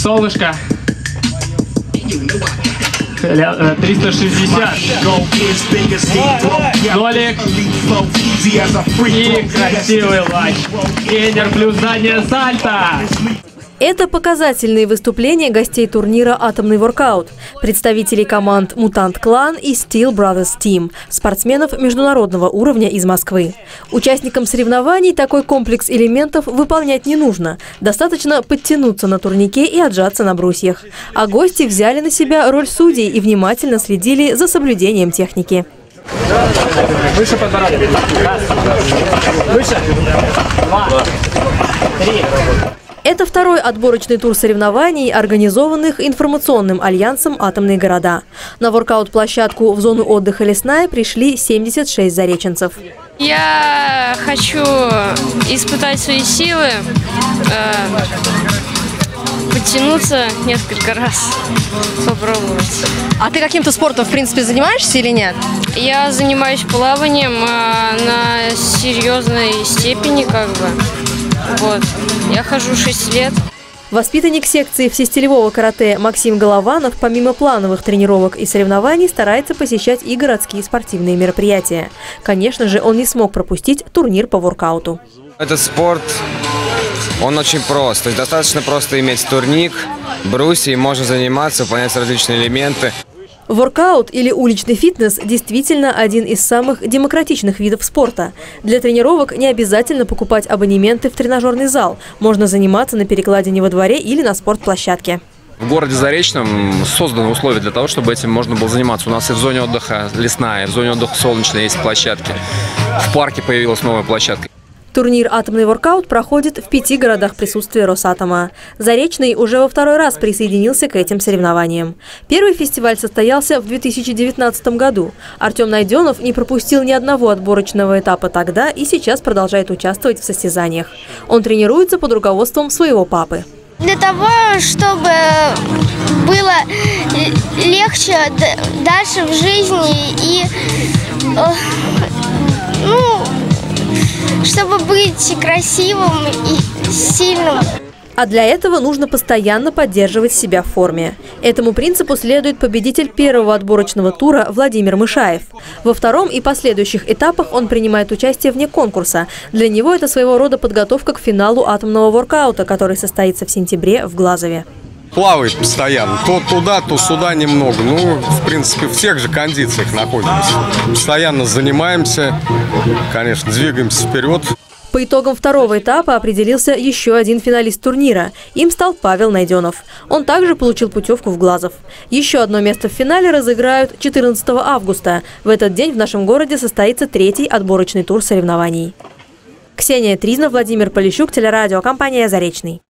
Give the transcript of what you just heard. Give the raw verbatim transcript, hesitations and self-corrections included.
Солнышко. триста шестьдесят. Нолик. И красивый лач. Гейнер плюс заднее сальто. Это показательные выступления гостей турнира «Атомный воркаут», представителей команд «Мутант Клан» и «Steel Brothers Team», спортсменов международного уровня из Москвы. Участникам соревнований такой комплекс элементов выполнять не нужно. Достаточно подтянуться на турнике и отжаться на брусьях. А гости взяли на себя роль судей и внимательно следили за соблюдением техники. Выше подбородок. Раз. Выше. Два. Три. Это второй отборочный тур соревнований, организованных информационным альянсом «Атомные города». На воркаут-площадку в зону отдыха «Лесная» пришли семьдесят шесть зареченцев. Я хочу испытать свои силы, э, подтянуться несколько раз, попробовать. А ты каким-то спортом, в принципе, занимаешься или нет? Я занимаюсь плаванием э, на серьезной степени, как бы. Вот. Я хожу шесть лет. Воспитанник секции всестилевого карате Максим Голованов помимо плановых тренировок и соревнований старается посещать и городские спортивные мероприятия. Конечно же, он не смог пропустить турнир по воркауту. Этот спорт, он очень прост. То есть достаточно просто иметь турник, брусья, и можно заниматься, выполнять различные элементы. Воркаут или уличный фитнес действительно один из самых демократичных видов спорта. Для тренировок не обязательно покупать абонементы в тренажерный зал. Можно заниматься на перекладине во дворе или на спортплощадке. В городе Заречном созданы условия для того, чтобы этим можно было заниматься. У нас и в зоне отдыха «Лесная», и в зоне отдыха «Солнечная» есть площадки. В парке появилась новая площадка. Турнир «Атомный воркаут» проходит в пяти городах присутствия Росатома. Заречный уже во второй раз присоединился к этим соревнованиям. Первый фестиваль состоялся в две тысячи девятнадцатом году. Артем Найденов не пропустил ни одного отборочного этапа тогда и сейчас продолжает участвовать в состязаниях. Он тренируется под руководством своего папы. Для того, чтобы было легче дальше в жизни и, ну, чтобы быть красивым и сильным. А для этого нужно постоянно поддерживать себя в форме. Этому принципу следует победитель первого отборочного тура Владимир Мышаев. Во втором и последующих этапах он принимает участие вне конкурса. Для него это своего рода подготовка к финалу атомного воркаута, который состоится в сентябре в Глазове. Плавает постоянно. То туда, то сюда немного. Ну, в принципе, в тех же кондициях находимся. Постоянно занимаемся, конечно, двигаемся вперед. По итогам второго этапа определился еще один финалист турнира. Им стал Павел Найденов. Он также получил путевку в Глазов. Еще одно место в финале разыграют четырнадцатого августа. В этот день в нашем городе состоится третий отборочный тур соревнований. Ксения Тризна, Владимир Полищук, телерадиокомпания «Заречный».